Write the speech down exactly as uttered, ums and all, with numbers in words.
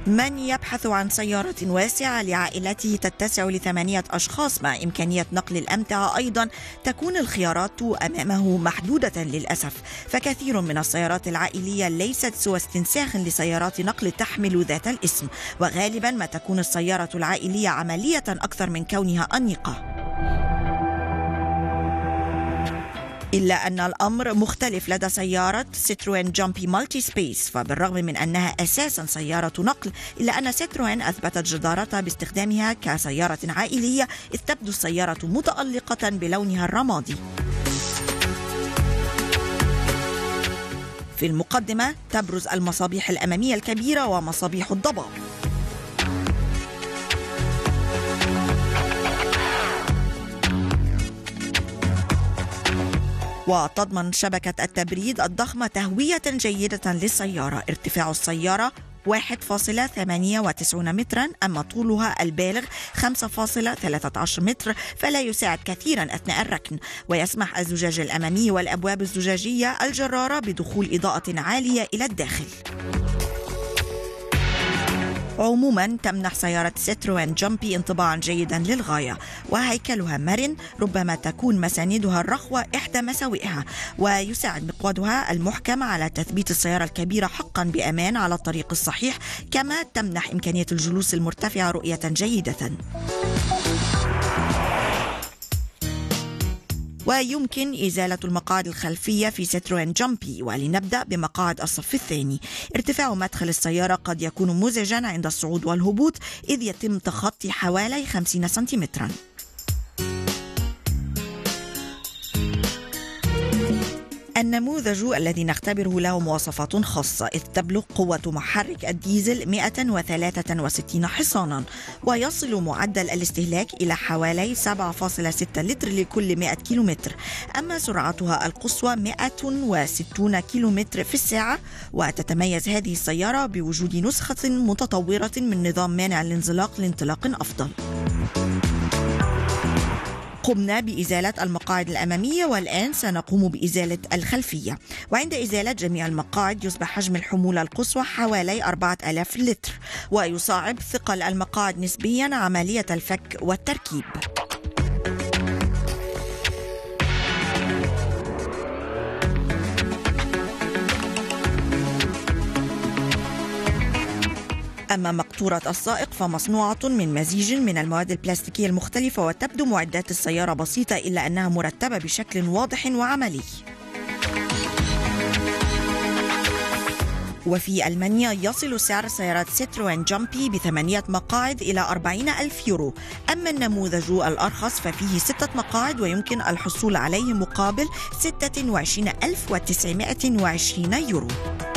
من يبحث عن سيارة واسعة لعائلته تتسع لثمانية أشخاص مع إمكانية نقل الأمتعة أيضا تكون الخيارات أمامه محدودة للأسف، فكثير من السيارات العائلية ليست سوى استنساخ لسيارات نقل تحمل ذات الاسم، وغالبا ما تكون السيارة العائلية عملية أكثر من كونها أنيقة. إلا أن الأمر مختلف لدى سيارة ستروين جامبي مالتي سبيس، فبالرغم من أنها أساسا سيارة نقل إلا أن ستروين أثبتت جدارتها باستخدامها كسيارة عائلية، إذ تبدو السيارة متألقة بلونها الرمادي. في المقدمة تبرز المصابيح الأمامية الكبيرة ومصابيح الضباب. وتضمن شبكة التبريد الضخمة تهوية جيدة للسيارة. ارتفاع السيارة واحد فاصلة ثمانية وتسعين مترا، أما طولها البالغ خمسة فاصلة ثلاثة عشر متر، فلا يساعد كثيرا أثناء الركن، ويسمح الزجاج الأمامي والأبواب الزجاجية الجرارة بدخول إضاءة عالية إلى الداخل. عموما تمنح سيارة ستروين جامبي انطباعا جيدا للغاية، وهيكلها مرن، ربما تكون مساندها الرخوة إحدى مساوئها، ويساعد مقودها المحكم على تثبيت السيارة الكبيرة حقا بأمان على الطريق الصحيح، كما تمنح إمكانية الجلوس المرتفعة رؤية جيدة. ويمكن إزالة المقاعد الخلفية في ستروين جامبي، ولنبدأ بمقاعد الصف الثاني. ارتفاع مدخل السيارة قد يكون مزعجا عند الصعود والهبوط، إذ يتم تخطي حوالي خمسين سنتيمترا. النموذج الذي نختبره له مواصفات خاصة، إذ تبلغ قوة محرك الديزل مئة وثلاثة وستين حصانا، ويصل معدل الاستهلاك إلى حوالي سبعة فاصلة ستة لتر لكل مئة كيلومتر، أما سرعتها القصوى مئة وستين كيلومتر في الساعة. وتتميز هذه السيارة بوجود نسخة متطورة من نظام مانع الانزلاق لانطلاق أفضل. قمنا بإزالة المقاعد الأمامية، والآن سنقوم بإزالة الخلفية. وعند إزالة جميع المقاعد يصبح حجم الحمولة القصوى حوالي أربعة آلاف لتر، ويصعب ثقل المقاعد نسبيا عملية الفك والتركيب. أما مقطورة السائق فمصنوعة من مزيج من المواد البلاستيكية المختلفة، وتبدو معدات السيارة بسيطة إلا أنها مرتبة بشكل واضح وعملي. وفي ألمانيا يصل سعر سيارات ستروين جامبي بثمانية مقاعد إلى أربعين ألف يورو، أما النموذج الأرخص ففيه ستة مقاعد ويمكن الحصول عليه مقابل ستة وعشرين ألف وتسعمائة وعشرين يورو.